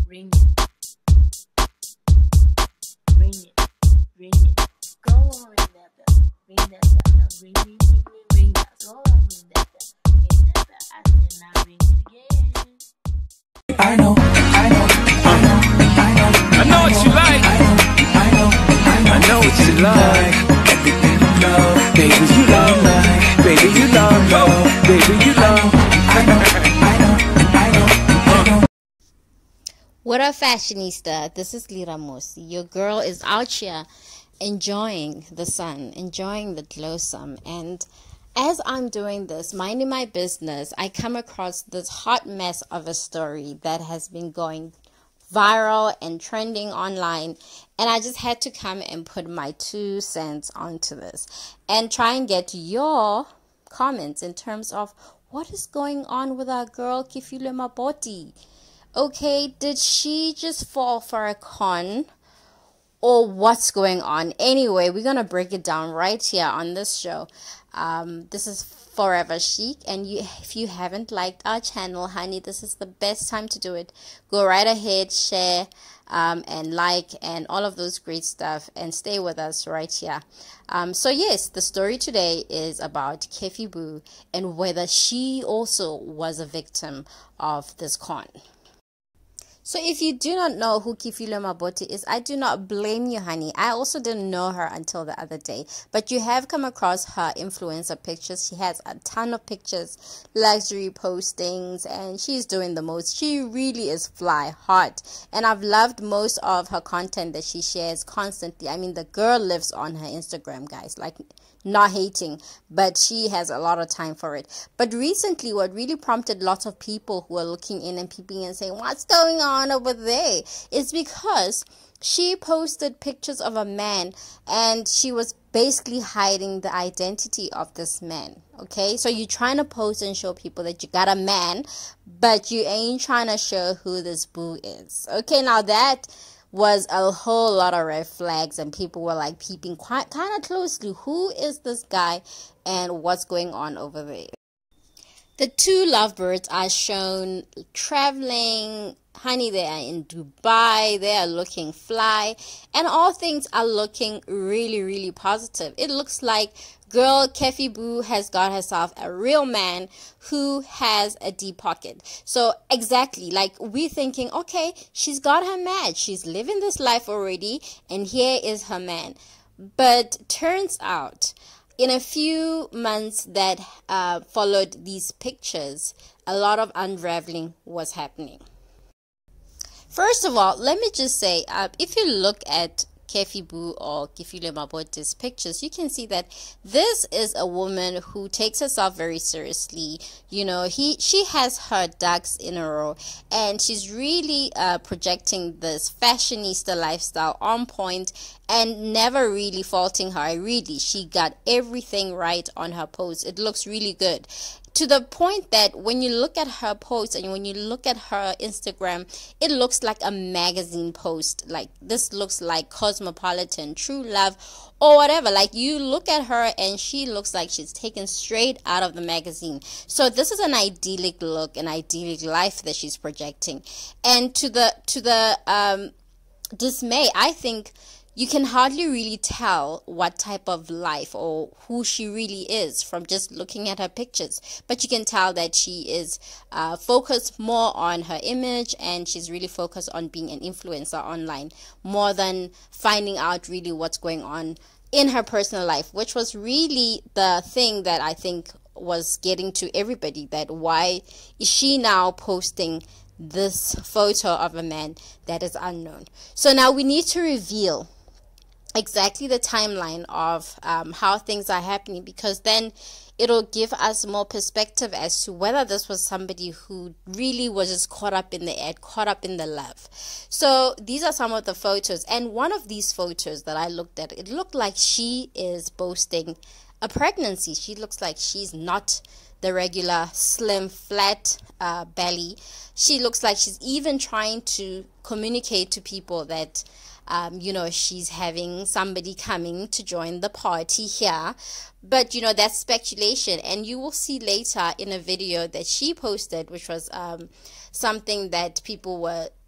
ring it, ring it, ring it. Go on, ring that bell, ring that bell. Now ring, ring, ring, ring, ring that. Go on, ring that bell, ring that bell. I said now ring it again. I know, I know, I know, I know. I know what you like. I know what you like. Everything you love, baby, you love, baby, you love, baby, you love. I know, I know, I know, I know. What up, fashionista? This is Lira Mosi. Your girl is out here enjoying the sun, enjoying the glow some. And as I'm doing this, minding my business, I come across this hot mess of a story that has been going viral and trending online. And I just had to come and put my 2 cents onto this and try and get your comments in terms of what is going on with our girl Kifile Maboti. Okay, did she just fall for a con? Or what's going on? Anyway, we're going to break it down right here on this show. This is Forever Chic, and if you haven't liked our channel, honey, this is the best time to do it. Go right ahead, share, and like, and all of those great stuff, and stay with us right here. So yes, the story today is about Kefi Boo and whether she also was a victim of this con. So if you do not know who Kifile Maboti is, I do not blame you, honey. I also didn't know her until the other day. But you have come across her influencer pictures. She has a ton of pictures, luxury postings, and she's doing the most. She really is fly hot. And I've loved most of her content that she shares constantly. I mean, the girl lives on her Instagram, guys. Like, not hating, but she has a lot of time for it. But recently, what really prompted lots of people who are looking in and peeping and saying, what's going on over there, is because she posted pictures of a man and she was basically hiding the identity of this man. Okay, so you're trying to post and show people that you got a man, but you ain't trying to show who this boo is. Okay, now that was a whole lot of red flags, and people were like peeping quite kind of closely. Who is this guy and what's going on over there? The two lovebirds are shown traveling. Honey, they are in Dubai. They are looking fly, and all things are looking really, really positive. It looks like girl Kefi Boo has got herself a real man who has a deep pocket. So exactly, like, we're thinking, okay, she's got her man, she's living this life already, and here is her man. But turns out, in a few months that followed these pictures, a lot of unraveling was happening. First of all, let me just say, if you look at Kefi Boo or Kifile Maboti's pictures, you can see that this is a woman who takes herself very seriously. You know, she has her ducks in a row, and she's really projecting this fashionista lifestyle on point and never really faulting her. Really, she got everything right on her post. It looks really good, to the point that when you look at her post and when you look at her Instagram, it looks like a magazine post. Like, this looks like Cosmopolitan, True Love, or whatever. Like, you look at her and she looks like she's taken straight out of the magazine. So this is an idyllic look, an idyllic life that she's projecting. And to the dismay, I think you can hardly really tell what type of life or who she really is from just looking at her pictures. But you can tell that she is focused more on her image, and she's really focused on being an influencer online more than finding out really what's going on in her personal life, which was really the thing that I think was getting to everybody, that why is she now posting this photo of a man that is unknown. So now we need to reveal exactly the timeline of how things are happening, because then it'll give us more perspective as to whether this was somebody who really was just caught up in the ad, caught up in the love. So these are some of the photos, and one of these photos that I looked at, it looked like she is boasting a pregnancy. She looks like she's not the regular slim flat belly. She looks like she's even trying to communicate to people that you know, she's having somebody coming to join the party here. But, you know, that's speculation. And you will see later in a video that she posted, which was something that people were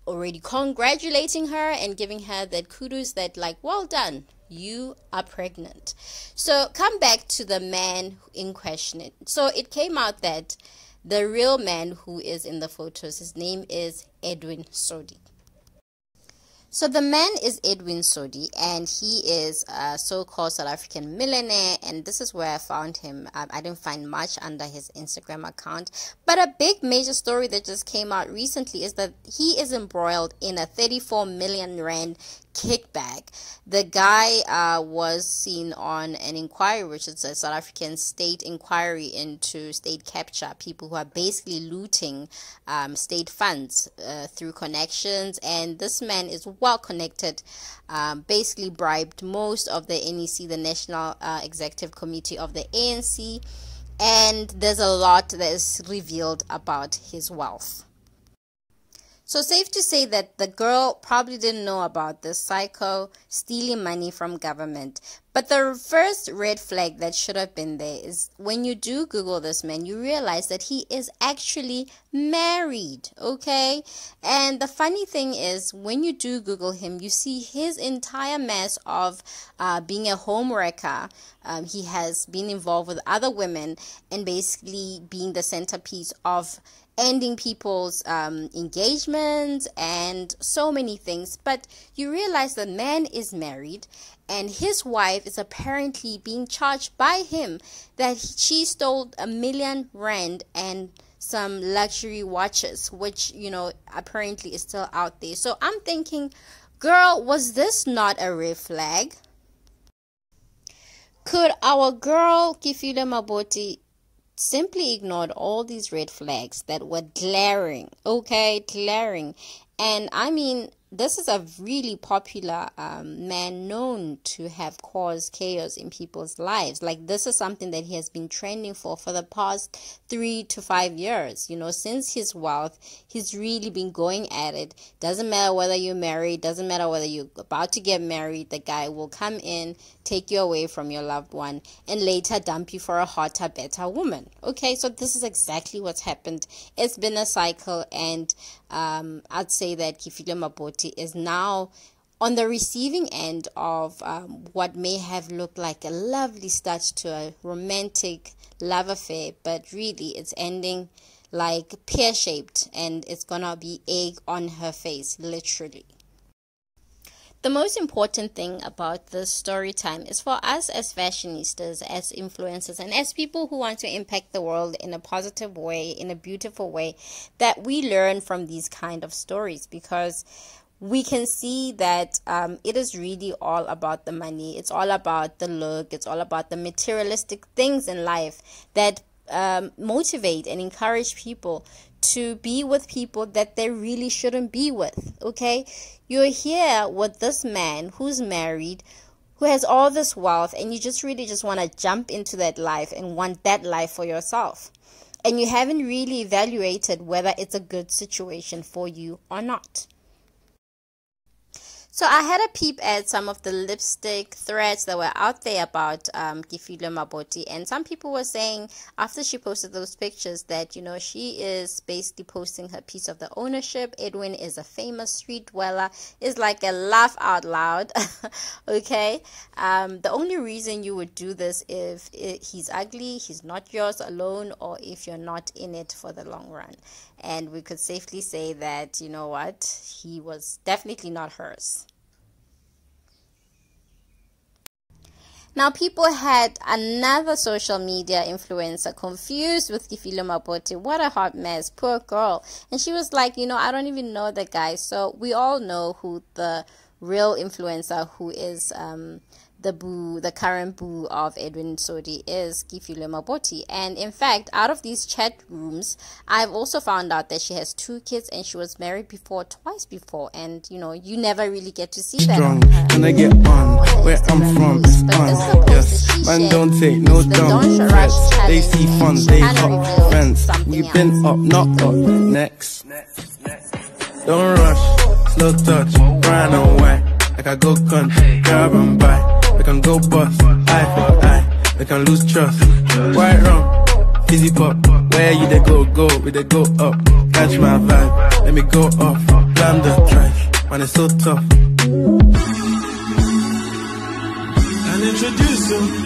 already congratulating her and giving her that kudos that like, well done, you are pregnant. So come back to the man in question. So it came out that the real man who is in the photos, his name is Edwin Sodi. So the man is Edwin Sodi, and he is a so-called South African millionaire, and this is where I found him. I didn't find much under his Instagram account, but a big major story that just came out recently is that he is embroiled in a 34 million rand kickback. The guy was seen on an inquiry, which is a South African state inquiry into state capture, people who are basically looting state funds through connections, and this man is well connected, basically bribed most of the NEC, the National Executive Committee of the ANC, and there's a lot that is revealed about his wealth. So safe to say that the girl probably didn't know about this psycho stealing money from government. But the first red flag that should have been there is when you do Google this man, you realize that he is actually married, okay? And the funny thing is, when you do Google him, you see his entire mess of being a home wrecker. He has been involved with other women and basically being the centerpiece of ending people's engagements and so many things. But you realize the man is married, and his wife is apparently being charged by him that she stole 1 million rand and some luxury watches, which, you know, apparently is still out there. So I'm thinking, girl, was this not a red flag? Could our girl Kifile Maboti simply ignored all these red flags that were glaring, okay, glaring? And I mean, this is a really popular man known to have caused chaos in people's lives. Like, this is something that he has been trending for the past 3 to 5 years. You know, since his wealth, he's really been going at it. Doesn't matter whether you're married, doesn't matter whether you're about to get married, the guy will come in, take you away from your loved one, and later dump you for a hotter, better woman. Okay, so this is exactly what's happened. It's been a cycle, and I'd say that Kifile Maboti is now on the receiving end of what may have looked like a lovely start to a romantic love affair, but really it's ending like pear-shaped, and it's gonna be egg on her face, literally. The most important thing about this story time is for us as fashionistas, as influencers, and as people who want to impact the world in a positive way, in a beautiful way, that we learn from these kind of stories, because we can see that it is really all about the money. It's all about the look. It's all about the materialistic things in life that motivate and encourage people to be with people that they really shouldn't be with, okay? You're here with this man who's married, who has all this wealth, and you just really just want to jump into that life and want that life for yourself. And you haven't really evaluated whether it's a good situation for you or not. So I had a peep at some of the lipstick threads that were out there about Kifile Maboti, and some people were saying after she posted those pictures that, you know, she is basically posting her piece of the ownership. Edwin is a famous street dweller. It's like a laugh out loud. Okay, the only reason you would do this if he's ugly, he's not yours alone, or if you're not in it for the long run. And we could safely say that, you know what, he was definitely not hers. Now, people had another social media influencer confused with Kifile Maboti. What a hot mess, poor girl. And she was like, you know, I don't even know the guy. So we all know who the real influencer who is the current boo of Edwin Sodi is, Kifile Maboti. And in fact, out of these chat rooms, I've also found out that she has 2 kids and she was married twice before, and you know, you never really get to see that. Strong, and I get on where I'm from, it's on. Yes, man, don't take no dumb threats. They see funds, they hot friends. We've been up, not up. Next, don't rush, slow touch, brown and white. Like I go country, grab and buy. We can go bust, eye for eye. We can lose trust. White rum, fizzy pop. Where you they go, we they go up. Catch my vibe. let me go off. Climb the trash, man, it's so tough. And introduce you.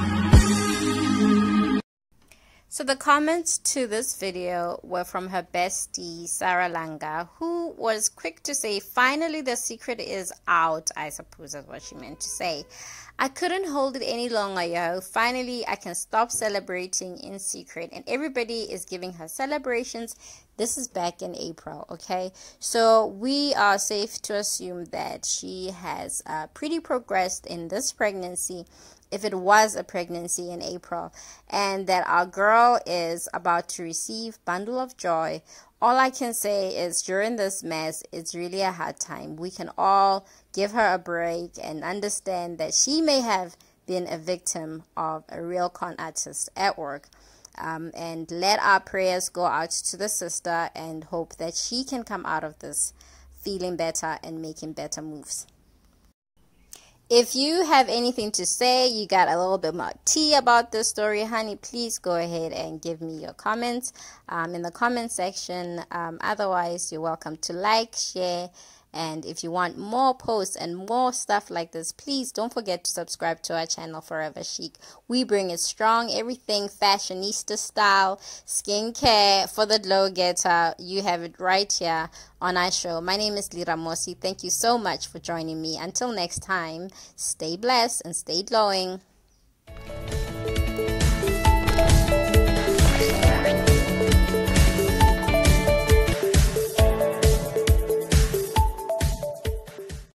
So the comments to this video were from her bestie, Sarah Langa, who was quick to say, finally the secret is out. I suppose that's what she meant to say. I couldn't hold it any longer, yo. Finally, I can stop celebrating in secret. And everybody is giving her celebrations. This is back in April, okay? So we are safe to assume that she has pretty progressed in this pregnancy, if it was a pregnancy in April, and that our girl is about to receive bundle of joy. All I can say is during this mess, it's really a hard time. We can all give her a break and understand that she may have been a victim of a real con artist at work. And let our prayers go out to the sister and hope that she can come out of this feeling better and making better moves. If you have anything to say, you got a little bit more tea about this story, honey, please go ahead and give me your comments in the comment section. Otherwise, you're welcome to like, share, and if you want more posts and more stuff like this, please don't forget to subscribe to our channel, Forever Chic. We bring it strong, everything fashionista style, skincare for the glow getter. You have it right here on our show. My name is Lira Mosi. Thank you so much for joining me. Until next time, stay blessed and stay glowing.